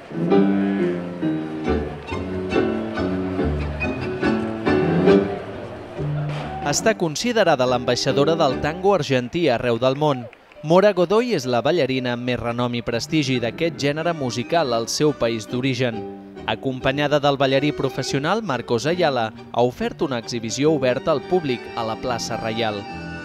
Està considerada l'ambaixadora del tango argentí arreu del món. Mora Godoy és la ballarina amb més renom i prestigi d'aquest gènere musical al seu país d'origen. Acompanyada del ballarí professional Marcos Ayala, ha ofert una exhibició oberta al públic a la plaça Reial.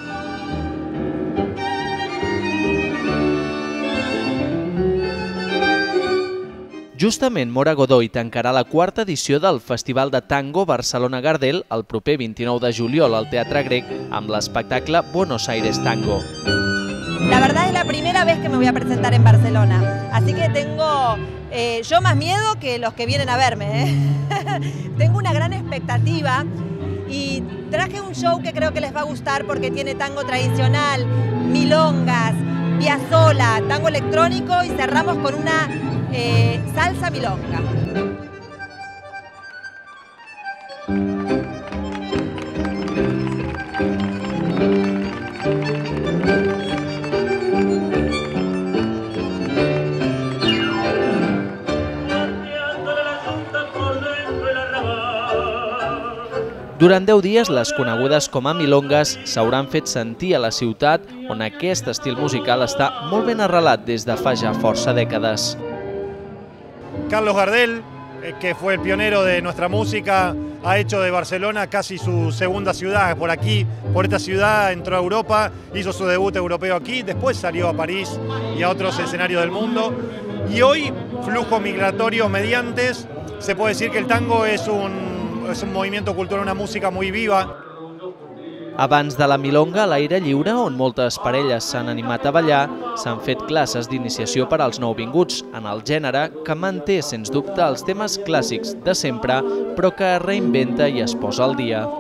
Justament Mora Godoy tancarà la quarta edició del Festival de Tango Barcelona Gardel el proper 29 de juliol al Teatre Grec amb l'espectacle Buenos Aires Tango. La verdad es la primera vez que me voy a presentar en Barcelona, así que tengo yo más miedo que los que vienen a verme. Tengo una gran expectativa y traje un show que creo que les va a gustar porque tiene tango tradicional, milongas, piazzola, tango electrónico y cerramos con una salsa milonga. Durant 10 dies, les conegudes com a milongas s'hauran fet sentir a la ciutat on aquest estil musical està molt ben arrelat des de fa ja força dècades. Carlos Gardel, que fue el pionero de nuestra música, ha hecho de Barcelona casi su segunda ciudad. Por aquí, por esta ciudad, entró a Europa, hizo su debut europeo aquí, después salió a París y a otros escenarios del mundo. Y hoy, flujo migratorio mediante, se puede decir que el tango es un movimiento cultural, una música muy viva. Abans de la milonga a l'aire lliure, on moltes parelles s'han animat a ballar, s'han fet classes d'iniciació per als nouvinguts en el gènere que manté, sens dubte, els temes clàssics de sempre, però que es reinventa i es posa al dia.